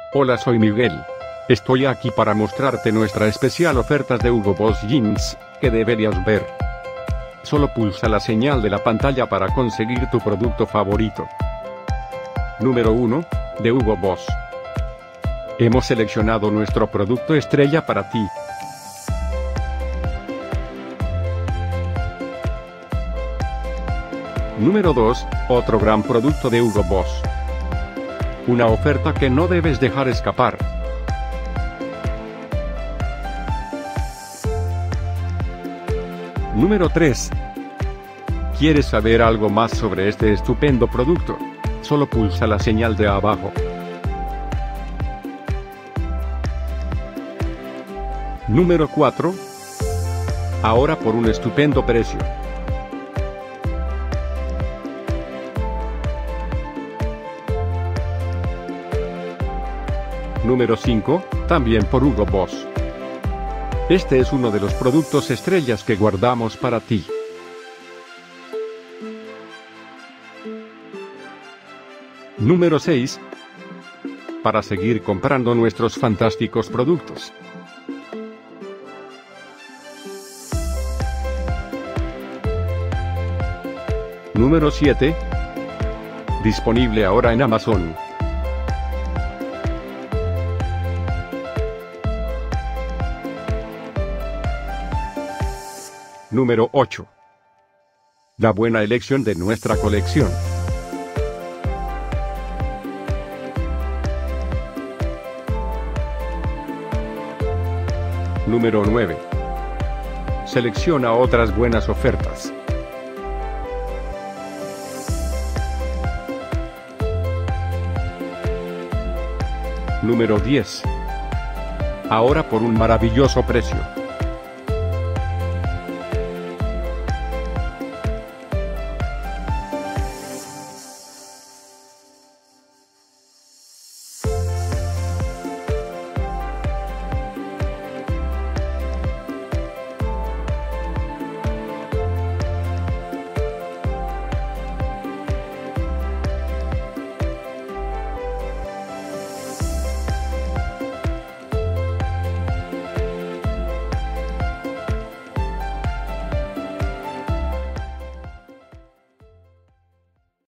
Hola, soy Miguel. Estoy aquí para mostrarte nuestra especial ofertas de Hugo Boss Jeans, que deberías ver. Solo pulsa la señal de la pantalla para conseguir tu producto favorito. Número 1, de Hugo Boss. Hemos seleccionado nuestro producto estrella para ti. Número 2, otro gran producto de Hugo Boss. Una oferta que no debes dejar escapar. Número 3. ¿Quieres saber algo más sobre este estupendo producto? Solo pulsa la señal de abajo. Número 4. Ahora por un estupendo precio. Número 5, también por Hugo Boss. Este es uno de los productos estrellas que guardamos para ti. Número 6. Para seguir comprando nuestros fantásticos productos. Número 7. Disponible ahora en Amazon. Número 8. La buena elección de nuestra colección. Número 9. Selecciona otras buenas ofertas. Número 10. Ahora por un maravilloso precio.